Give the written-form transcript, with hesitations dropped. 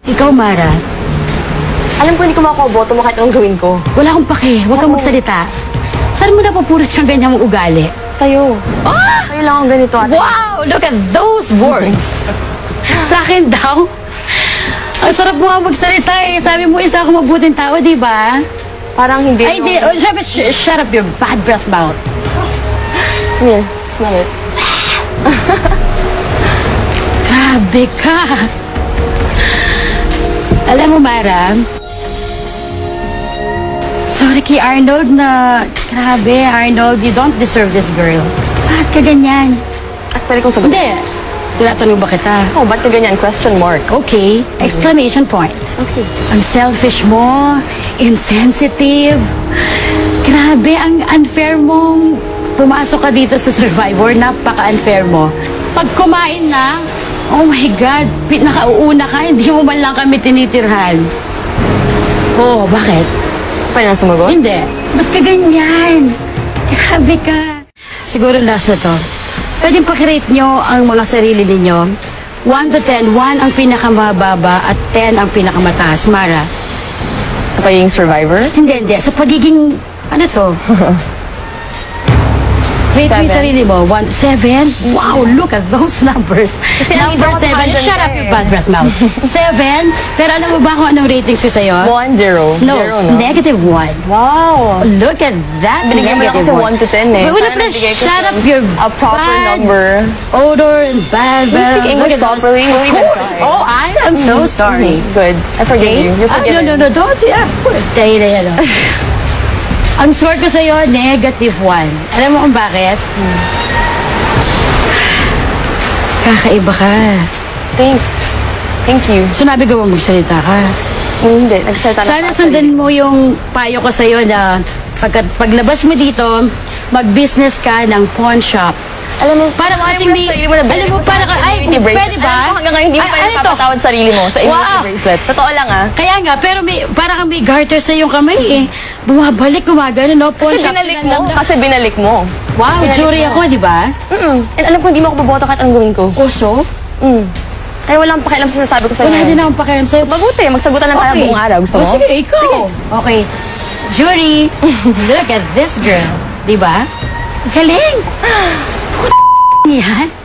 Ikaw, Mara. Alam ko hindi ko makuboto mo kahit anong gawin ko. Wala akong pake. Huwag kang magsalita. Saan mo napupulot siyang ganyang ugali? Sa'yo. Ah! Sa'yo lang akong ganito, ate. Wow! Look at those words. Sa akin daw. Ang sarap mo nga magsalita eh. Sabi mo isa ako mabuting tao, di ba? Parang hindi. Ay, di. Oh, shut up your bad breath mouth. Come here. Smell it. Grabe ka. Alam mo, Mara, sorry kay Arnold na, grabe, Arnold, you don't deserve this girl. Bakit ka ganyan? At pwede kong sagutin. Hindi. Tinatanong ba kita? Oh, ba't ka ganyan? Question mark. Okay. Exclamation point. Okay. Ang selfish mo, insensitive. Grabe, ang unfair mong pumasok ka dito sa Survivor. Napaka-unfair mo. Pag kumain na, oh my God, pinakauuna ka, hindi mo man lang kami tinitirhan. Oh, bakit? Pwede na sumagot? Hindi. Ba't ka ganyan? Grabe ka. Siguro last na to. Pwedeng pakirate nyo ang mga sarili ninyo. 1 to 10, 1 ang pinakamababa at 10 ang pinakamataas. Mara? Sa pagiging survivor? Hindi. Sa pagiging, ano to? Rate mo yung sarili mo. 1 to 7? Wow, look at those numbers. Kasi Number 7. Shut up your bad breath mouth. 7. Pero alam mo ba kung anong ratings ko sa'yo? 1, 0. No, Zero, no? negative 1. Wow. Look at that. Binigyan mo lang kasi 1 to 10 eh. But una Sana pa, nagbigay ko shut sa up your a proper bad number. odor and bad. You speak English properly? Of We'll even course. try. Oh, I am so sorry. Good. I forgive you. You're forgiven. No, don't. Yeah. Tayo na yan. Ang score ko sa'yo, negative 1. Alam mo kung bakit? Kakaiba ka. Thank you. Sinabi ko ba magsalita ka? Hindi. Nagsalita na Sana ako sundan mo yung payo ko sa'yo na paglabas mo dito, mag-business ka ng pawn shop. Alam mo, Para kasing may, alam mo, para ka, ay, pwede ba? Alam mo, hanggang ngayon hindi mo pa Ano to? napapatawad sarili mo sa immunity bracelet. Totoo lang ah. Kaya nga, pero parang may garter sa iyong kamay eh. Bumabalik, gumagano, no? Pawn Kasi shop. binalik mo. Kasi binalik mo. Wow, Binalik jury mo. ako, di ba? And alam ko, hindi mo ako baboto kahit anong gawin ko. Oso? Kaya wala akong pakialam sa sinasabi ko sa'yo. Wala din akong pakialam sa'yo. Mabuti, magsagutan na tayo buong araw. Gusto mo? Sige, ikaw. Sige. Okay. Jury, look at this girl. Di ba? Galing. Yan.